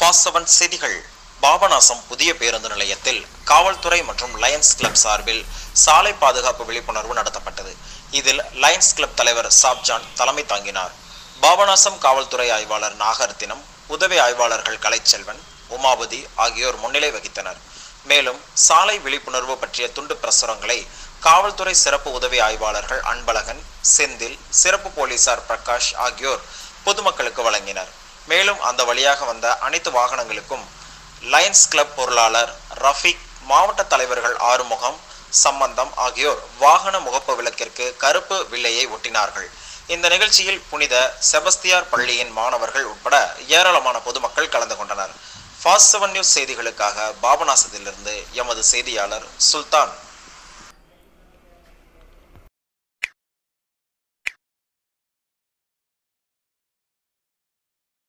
Fast 7 செய்திகள். பாபநாசம் புதிய பேருந்து நிலையத்தில் காவல்துறை மற்றும் லயன்ஸ் கிளப் சார்பில் சாலை பாதுகாப்பு விழிப்புணர்வு நடத்தப்பட்டது. இதில் லயன்ஸ் கிளப் தலைவர் சாப்ஜான் தலைமை தாங்கினார். பாபநாசம் காவல்துறை ஆய்வாளர் நாகரத்தினம், உதவி ஆய்வாளர்கள் கலைச்செல்வன், உமாபதி ஆகியோர் முன்னிலை வகித்தனர். மேலும் சாலை விழிப்புணர்வு பற்றிய துண்டு பிரசுரங்களை காவல்துறை சிறப்பு உதவி ஆய்வாளர்கள் அன்பழகன், செந்தில், சிறப்பு போலீசார் பிரகாஷ் ஆகியோர் பொதுமக்களுக்கு வழங்கினர். மேலும் அந்த வழியாக வந்த அனைத்து வாகனங்களுக்கும் லயன்ஸ் கிளப் பொருளாளர் ரஃபீக், மாவட்ட தலைவர்கள் ஆறுமுகம், சம்பந்தம் ஆகியோர் வாகன முகப்பு விளக்கிற்கு கருப்பு வில்லையை ஒட்டினார்கள். இந்த நிகழ்ச்சியில் புனித செபஸ்தியார் பள்ளியின் மாணவர்கள் உட்பட ஏராளமான பொதுமக்கள் கலந்து கொண்டனர். ஃபாஸ்ட் 7 நியூஸ் செய்திகளுக்காக பாபநாசத்திலிருந்து எமது செய்தியாளர் சுல்தான்.